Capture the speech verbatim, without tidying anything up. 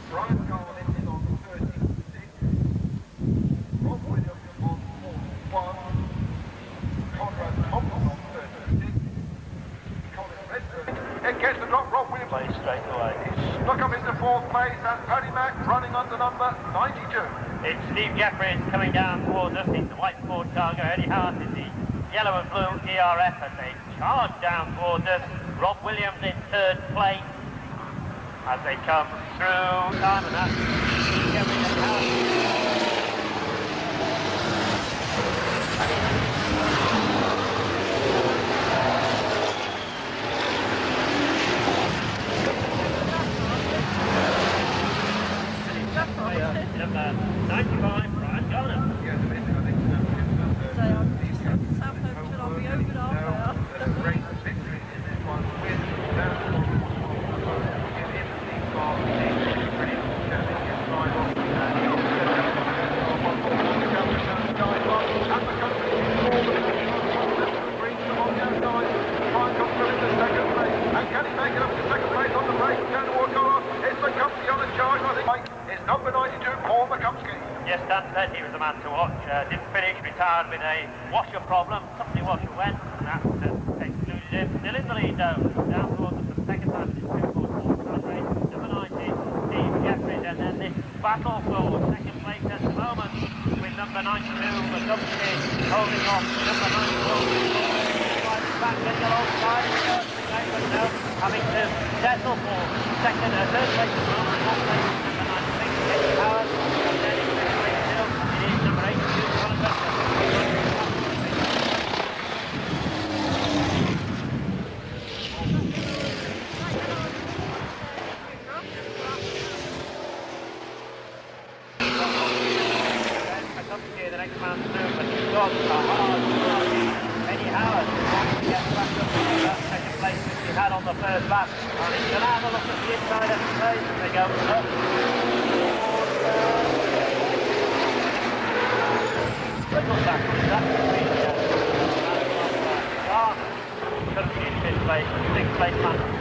Brian Garland is on thirty-six. Rob Williams on forty-one. Conrad Thompson on thirty-six. Colin Redford. It gets the drop. Rob Williams plays straight away. He's stuck up into fourth place, and Paddy Mack running under number ninety-two. It's Steve Jeffries coming down towards us in the white Ford Targa. Eddie Hart in the yellow and blue E R F as they charge down towards us. Rob Williams in third place as they come through time, and that's Steve Jeffries and Hart. Number ninety-five, Brian Garner. Yeah, the basic, I think, So I'm just at Southampton, I'll be over half hour. Great victory in this one with down in the car, brilliant standing in five on the and the country is all the brings them on down guys. Try and come through into second place. And can he make it up to second place on the break? Down toward Goa. It's McCumsky on the charge, I think. It's number ninety-two, Paul McCumsky. Yes, Dan said he was the man to watch. Uh, didn't finish, retired with a washer problem. Somebody washer went, and that uh, excluded him. Still in the lead though, down towards us for the second time in this two four four time race. Number ninety, Steve Jeffries, and then this battle for second place at the moment with number ninety-two, McCumsky, holding off number ninety-four. Back getting alongside and goes to but no, having to settle for second or third place at the moment. Fourth place is number ninety-six, Eddie Howard, and then in fifth place still, it is number eighty-two, Colin Redford. McCumsky, the next man through, but he's got a hard work. Eddie Howard wants to get back up to that second place which he had on the first lap. And he's going to have a look at the inside of the race as they go up. Little backwards, that's between uh, Garner. Country in fifth place, sixth place man.